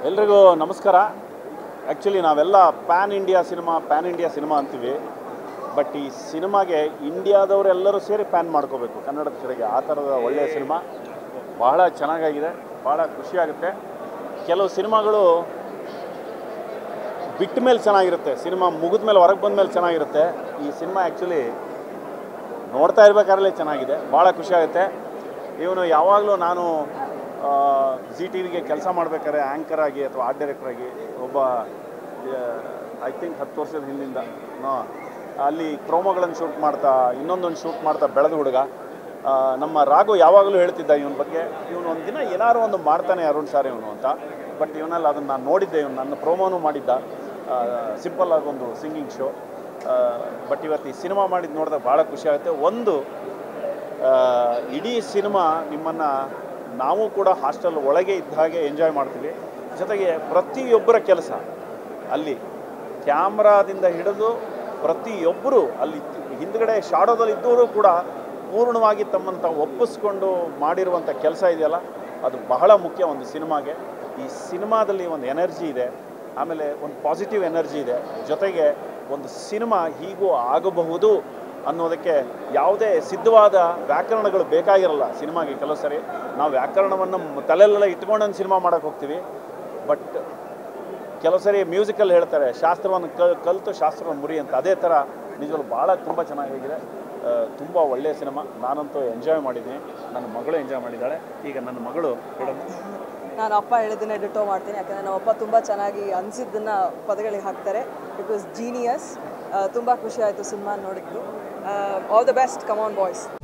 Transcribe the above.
ಎಲ್ರಿಗೂ ನಮಸ್ಕಾರ. ಆ್ಯಕ್ಚುಲಿ ನಾವೆಲ್ಲ ಪ್ಯಾನ್ ಇಂಡಿಯಾ ಸಿನಿಮಾ ಅಂತೀವಿ. ಬಟ್ ಈ ಸಿನಿಮಾಗೆ ಇಂಡಿಯಾದವರೆಲ್ಲರೂ ಸೇರಿ ಪ್ಯಾನ್ ಮಾಡ್ಕೋಬೇಕು ಕನ್ನಡದ ಕಡೆಗೆ. ಆ ಥರದ ಒಳ್ಳೆಯ ಸಿನಿಮಾ, ಬಹಳ ಚೆನ್ನಾಗಾಗಿದೆ, ಭಾಳ ಖುಷಿಯಾಗುತ್ತೆ. ಕೆಲವು ಸಿನಿಮಾಗಳು ಬಿಟ್ಟ ಮೇಲೆ ಚೆನ್ನಾಗಿರುತ್ತೆ, ಸಿನಿಮಾ ಮುಗಿದ ಮೇಲೆ ಹೊರಗೆ ಬಂದ ಮೇಲೆ ಚೆನ್ನಾಗಿರುತ್ತೆ. ಈ ಸಿನಿಮಾ ಆ್ಯಕ್ಚುಲಿ ನೋಡ್ತಾ ಇರಬೇಕಾದ್ರೆ ಚೆನ್ನಾಗಿದೆ, ಭಾಳ ಖುಷಿಯಾಗುತ್ತೆ. ಇವನು ಯಾವಾಗಲೂ ನಾನು ಜಿ ಟಿ ವಿಗೆ ಕೆಲಸ ಮಾಡಬೇಕಾದ್ರೆ ಆ್ಯಂಕರ್ ಆಗಿ ಅಥವಾ ಆರ್ಟ್ ಡೈರೆಕ್ಟ್ರಾಗಿ ಒಬ್ಬ ಐ ಥಿಂಕ್ 10 ವರ್ಷದ ಹಿಂದಿಂದ ಅಲ್ಲಿ ಕ್ರೋಮೋಗಳನ್ನು ಶೂಟ್ ಮಾಡ್ತಾ ಇನ್ನೊಂದೊಂದು ಶೂಟ್ ಮಾಡ್ತಾ ಬೆಳೆದ ಹುಡುಗ. ನಮ್ಮ ರಾಘು ಯಾವಾಗಲೂ ಹೇಳ್ತಿದ್ದ ಇವನ ಬಗ್ಗೆ, ಇವನು ಒಂದು ದಿನ ಏನಾದ್ರು ಒಂದು ಮಾಡ್ತಾನೆ ಅರುಣ್ ಸಾರ್ ಇವನು ಅಂತ. ಬಟ್ ಇವನಲ್ಲಿ ಅದನ್ನು ನಾನು ನೋಡಿದ್ದೆ, ಇವನು ನನ್ನ ಪ್ರೋಮೋನು ಮಾಡಿದ್ದ, ಸಿಂಪಲ್ ಆಗಿ ಒಂದು ಸಿಂಗಿಂಗ್ ಶೋ. ಬಟ್ ಇವತ್ತು ಈ ಸಿನಿಮಾ ಮಾಡಿದ್ದು ನೋಡಿದಾಗ ಭಾಳ ಖುಷಿಯಾಗುತ್ತೆ. ಒಂದು ಇಡೀ ಸಿನಿಮಾ ನಿಮ್ಮನ್ನು ನಾವು ಕೂಡ ಹಾಸ್ಟೆಲ್ ಒಳಗೆ ಇದ್ದ ಹಾಗೆ ಎಂಜಾಯ್ ಮಾಡ್ತೀವಿ. ಜೊತೆಗೆ ಪ್ರತಿಯೊಬ್ಬರ ಕೆಲಸ ಅಲ್ಲಿ ಕ್ಯಾಮ್ರಾದಿಂದ ಹಿಡಿದು ಪ್ರತಿಯೊಬ್ಬರು ಅಲ್ಲಿ ಹಿಂದ್ಗಡೆ ಶಾಡೋದಲ್ಲಿ ಇದ್ದವರು ಕೂಡ ಪೂರ್ಣವಾಗಿ ತಮ್ಮನ್ನು ತಾವು ಒಪ್ಪಿಸ್ಕೊಂಡು ಮಾಡಿರುವಂಥ ಕೆಲಸ ಇದೆಯಲ್ಲ, ಅದು ಬಹಳ ಮುಖ್ಯ ಒಂದು ಸಿನಿಮಾಗೆ. ಈ ಸಿನಿಮಾದಲ್ಲಿ ಒಂದು ಎನರ್ಜಿ ಇದೆ, ಆಮೇಲೆ ಒಂದು ಪಾಸಿಟಿವ್ ಎನರ್ಜಿ ಇದೆ. ಜೊತೆಗೆ ಒಂದು ಸಿನಿಮಾ ಹೀಗೂ ಆಗಬಹುದು ಅನ್ನೋದಕ್ಕೆ ಯಾವುದೇ ಸಿದ್ಧವಾದ ವ್ಯಾಕರಣಗಳು ಬೇಕಾಗಿರಲ್ಲ ಸಿನಿಮಾಗೆ. ಕೆಲವು ಸರಿ ನಾವು ವ್ಯಾಕರಣವನ್ನು ತಲೆಯಲ್ಲೆಲ್ಲ ಇಟ್ಕೊಂಡು ಸಿನಿಮಾ ಮಾಡೋಕ್ಕೆ ಹೋಗ್ತೀವಿ. ಬಟ್ ಕೆಲವು ಸರಿ ಮ್ಯೂಸಿಕಲ್ಲಿ ಹೇಳ್ತಾರೆ ಶಾಸ್ತ್ರವನ್ನು ಕಲಿತು ಶಾಸ್ತ್ರವನ್ನು ಮುರಿ ಅಂತ. ಅದೇ ಥರ ನಿಜವಾಗ್ಲೂ ಭಾಳ ತುಂಬ ಚೆನ್ನಾಗಿದೆ, ತುಂಬ ಒಳ್ಳೆಯ ಸಿನಿಮಾ. ನಾನಂತೂ ಎಂಜಾಯ್ ಮಾಡಿದ್ದೀನಿ, ನನ್ನ ಮಗಳು ಎಂಜಾಯ್ ಮಾಡಿದ್ದಾಳೆ. ಈಗ ನನ್ನ ಮಗಳು ಹೇಳೋದು, ನಾನು ಅಪ್ಪ ಹೇಳಿದ್ದನ್ನೇ ಡಿಟೋ ಮಾಡ್ತೀನಿ, ಯಾಕಂದರೆ ನಮ್ಮ ಅಪ್ಪ ತುಂಬ ಚೆನ್ನಾಗಿ ಅನಿಸಿದ್ದನ್ನು ಪದಗಳಿಗೆ ಹಾಕ್ತಾರೆ. It was genius. ತುಂಬ ಖುಷಿ ಆಯಿತು ಸಿನಿಮಾ ನೋಡಿದ್ದು. All the best, come on boys.